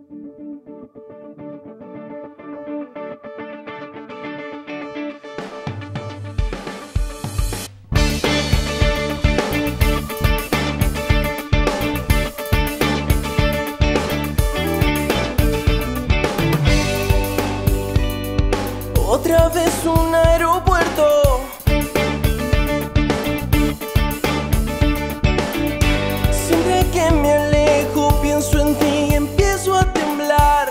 Otra vez un aeropuerto. Siempre que me alejo pienso en ti y empiezo a temblar.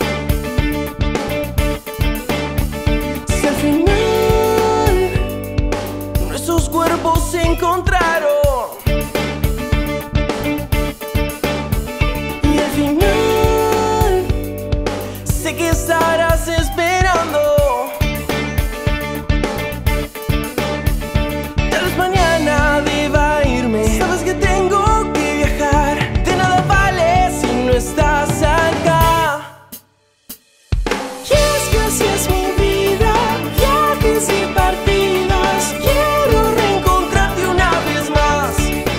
Si al final nuestros cuerpos se encontraron y al final sé que estarás esperando. Estás acá. Y es que así es mi vida, viajes y partidas. Quiero reencontrarte una vez más.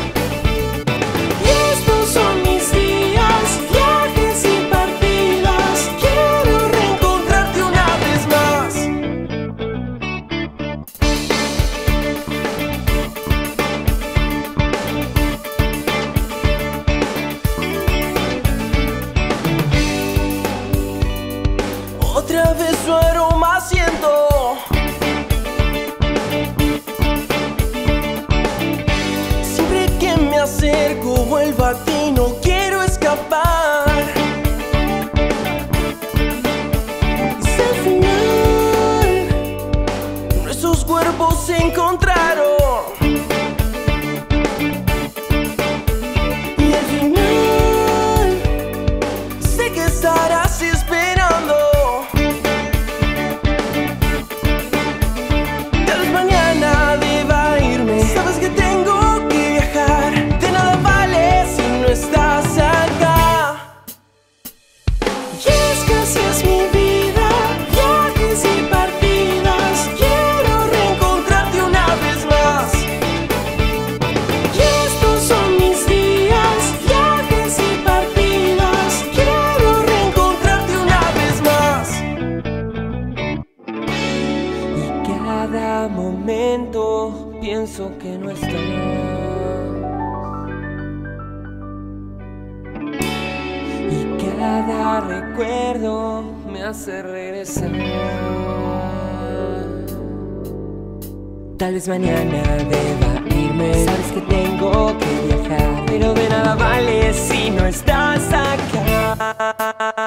Y estos son mis días, viajes y partidas. Quiero reencontrarte una vez más. Otra vez su aroma siento. Siempre que me acerco vuelvo a ti, no quiero escapar. Y si al final nuestros cuerpos se encontraron y al final sé que estarás esperando. Sabes que tengo que viajar, de nada vale si no estás acá. Y es que así es mi vida, viajes y partidas. Quiero reencontrarte una vez más. Y estos son mis días, viajes y partidas. Quiero reencontrarte una vez más. Y cada momento pienso que no estás. Y cada recuerdo me hace regresar. Tal vez mañana deba irme. Sabes que tengo que viajar, pero de nada vale si no estás acá.